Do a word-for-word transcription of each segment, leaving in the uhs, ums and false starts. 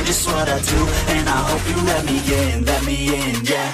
just what I do, and I hope you let me in, let me in, yeah.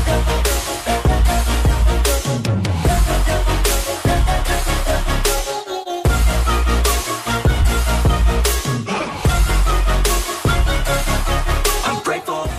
I'm grateful.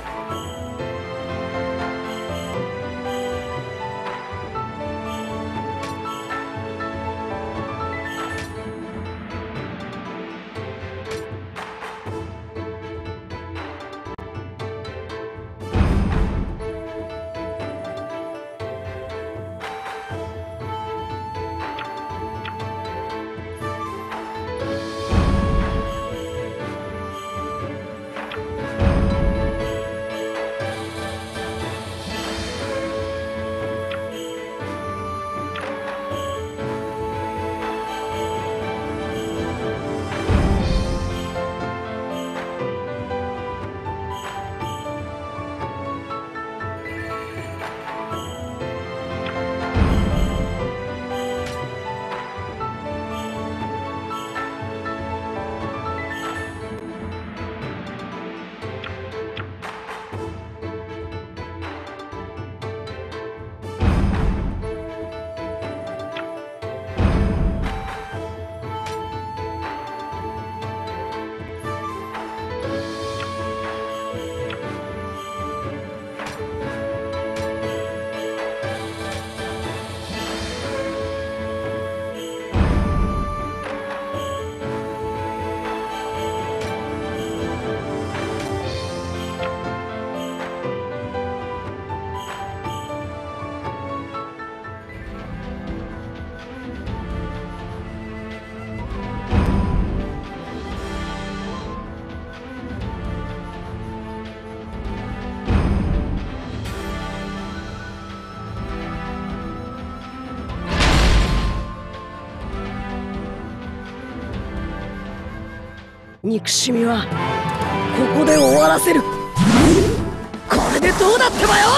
憎しみはここで終わらせる。これでどうだってばよ。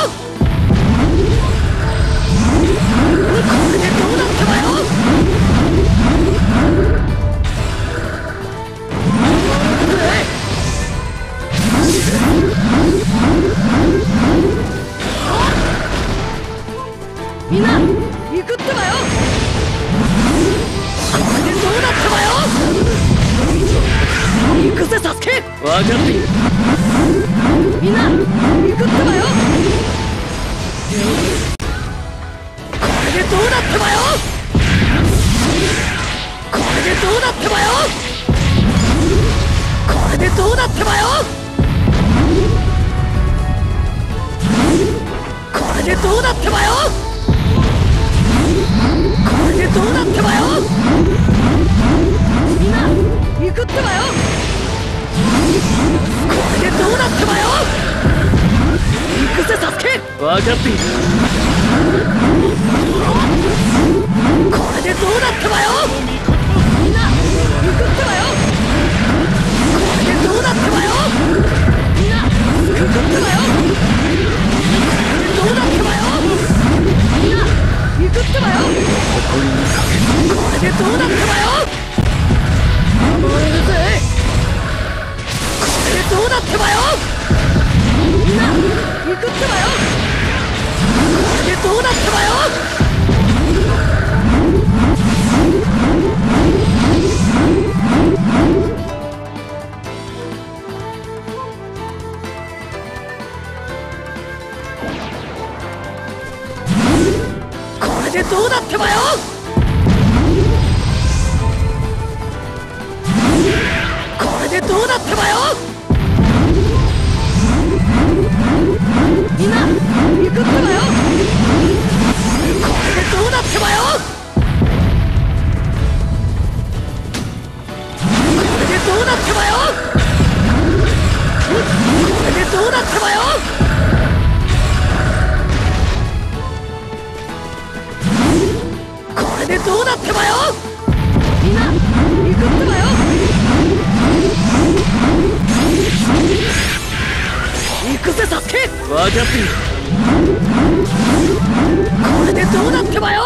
これでどうだってばよ。みんな行くってばよ。これでどうだってばよ。行くぜサスケ。分かっている。みんな行くってばよ。これでどうだってばよ。これでどうだってばよ。これでどうだってばよ。これでどうだってばよ。これでどうだってばよ。みんな行くってばよ。これでどうだってばよ。行くぜサスケ。分かっている。これでどうだってばよ。みんな行くってばよ。これでどうだってばよ。みんな行くってばよ。これでどうだってばよ。みんな行くってばよ。これでどうだってばよ。燃えるぜ。これでどうだってばよ。みんな行くってばよ。これでどうだってばよ。これでどうだってばよ。これでどうだってばよ。みんな行くってばよ。これでどうだってばよ。これでどうだってばよ。これでどうだってばよ。これでどうだってばよ。みんな行くってばよ。行くぜサスケ。分かっている。これでどうだってばよ。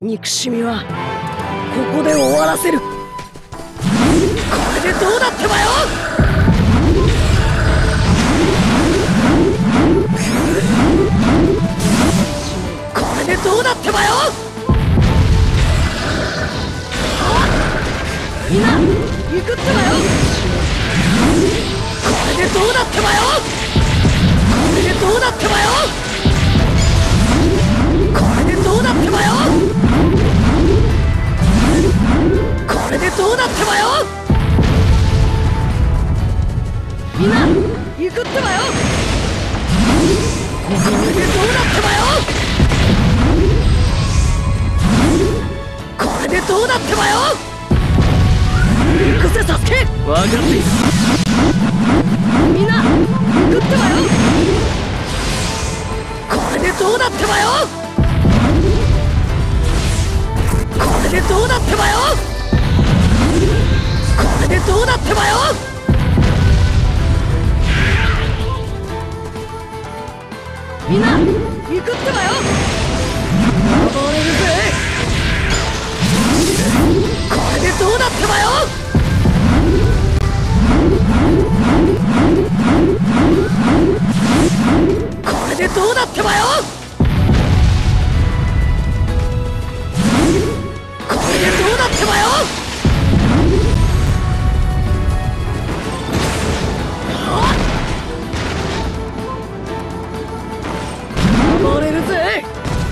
憎しみはここで終わらせる。これでどうなってばよ。これでどうなってばよ。みんな行くってばよ。これでどうなってばよ。これでどうなってばよ。これでどうなってばよ。これでどうなってばよ。みんな行くってばよ。これでどうなってばよ。これでどうなってばよ。行くぜサスケ。分かっている。みんな行くってばよ。これでどうなってばよ。これでどうなってばよ。これでどうなってばよ。みんな行くってばよ。登れるぜ。これでどうなってばよ。これでどうなってばよ。これでどうなってばよ。守れるぜ。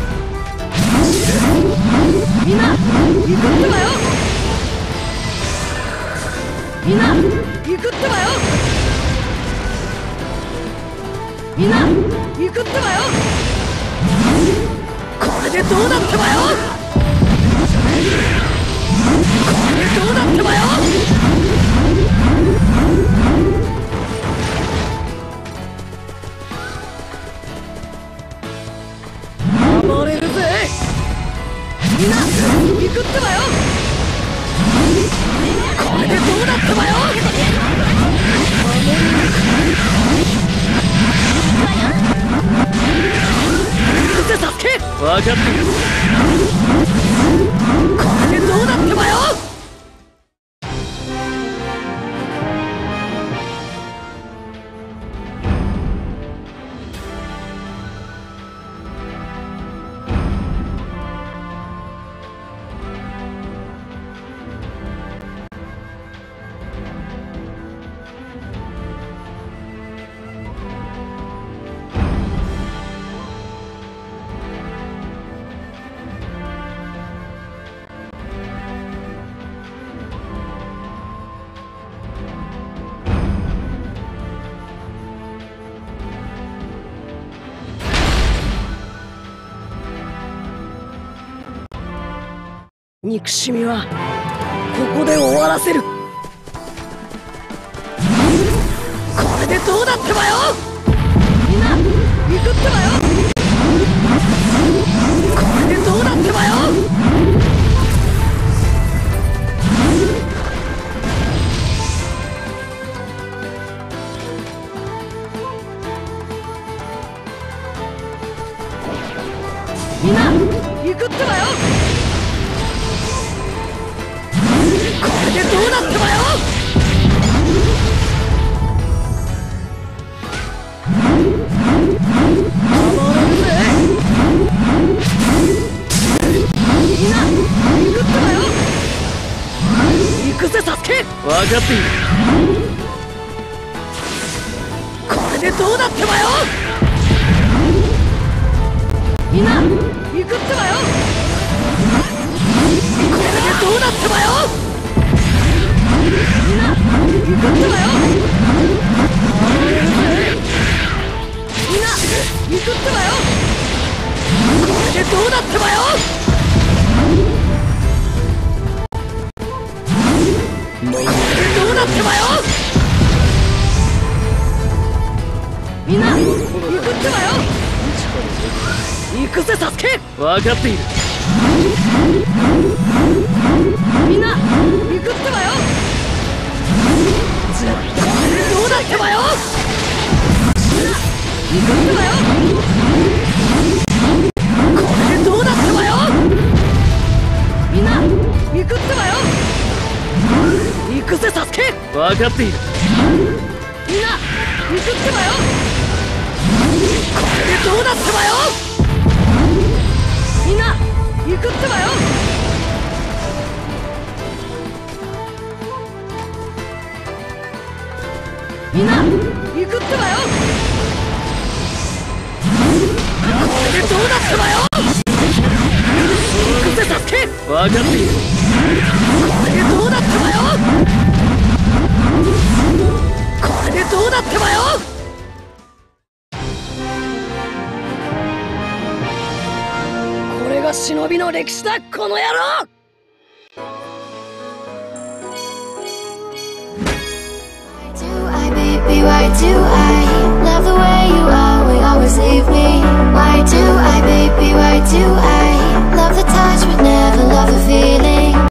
みんな行くってばよ。みんな行くってばよ。みんな行くってばよ。これでどうなってばよ。これでどうなってばよ。守れるぜ。みんな行くってばよ。これでどうなってばよ。行くぜサスケ。分かってる。これでどうなってばよ。憎しみはここで終わらせる。これでどうなってばよ。みんな行くってばよ。これでどうなってばよ。みんな行くってばよ。これでどうなってばよ。守れるぜ。みんな行くってばよ。行くぜサスケ。分かっている。これでどうなってばよ。みんな行くってばよ。これでどうなってばよ。みんな行くってばよ。みんな行くってばよ。これでどうなってばよ。これでどうなってばよ。みんな行くってばよ。行くぜサスケ。分かっている。みんな行くってばよ。これでどうなってばよ。みんな行くってばよ。これでどうなってばよ。 行くってばよ。行くぜサスケ。 分かっている。 みんな行くってばよ。これでどうだってばよ。みんな行くってばよ。みんな行くってばよ。これでどうだってばよ。行くぜサスケ。 分かっている。 これでどうだってばよ。これでどうだってばよ。これが忍びの歴史だ、この野郎。 Why do I, baby, why do I?